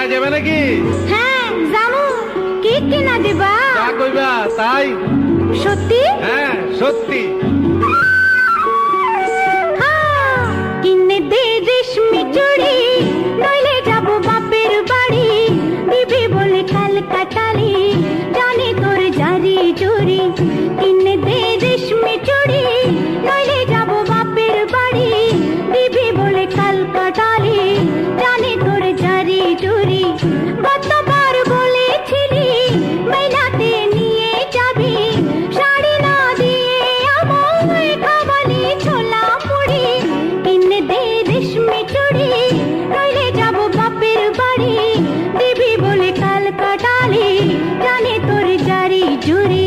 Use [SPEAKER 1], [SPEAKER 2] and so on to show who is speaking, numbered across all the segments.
[SPEAKER 1] মেলা যাবে নাকি?
[SPEAKER 2] হ্যাঁ জামু। কি কিনা দিবা?
[SPEAKER 1] যা কইবা তাই।
[SPEAKER 2] সত্যি?
[SPEAKER 1] হ্যাঁ সত্যি।
[SPEAKER 2] কিনে দে রেশমি চুড়ি, নইলে যাব বাপের বাড়ি। দিবি বলে কাল কাটালি, জানি তোর জারি জুরি। কিনে দে রেশমি চুড়ি, নইলে যাব বাপের বাড়ি। দিবি বলে কাল কাটালি, জানি তোর জারি জুরি। গতবার বলেছিলি মেলাতে নিয়ে যাবি, শাড়ি না দিয়ে আমায় খাওয়ালি ছোলা মুড়ি। কিনে দে রেশমি চুড়ি, নইলে যাব বাপের বাড়ি। দিবি বলে কাল কাটালি, জানি তোর জারি জুরি।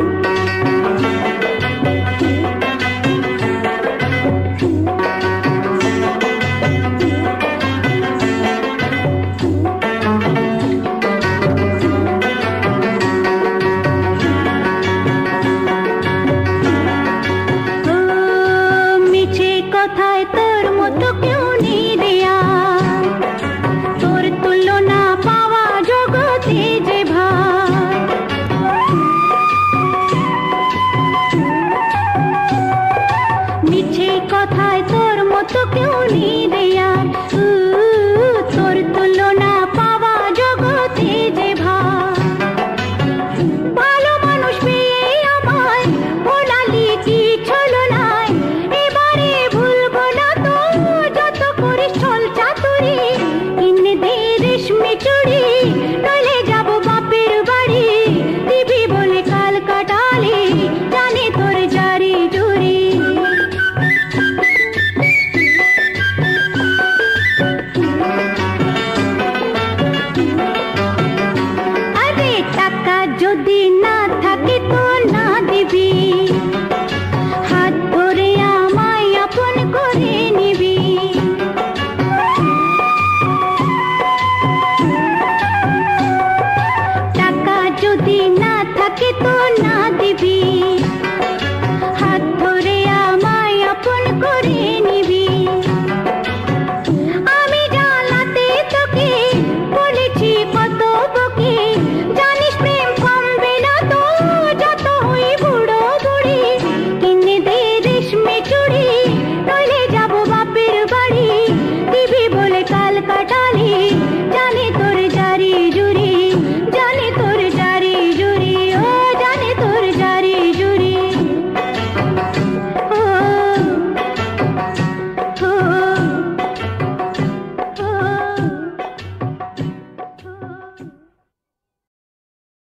[SPEAKER 2] মিছে কথায় তোর মতো কেউ নেই দেয়া, তোর তুলনা পাওয়া জগতে যে ভাই। মিছে কথায় তোর মতো কেউ নেই দেয়া।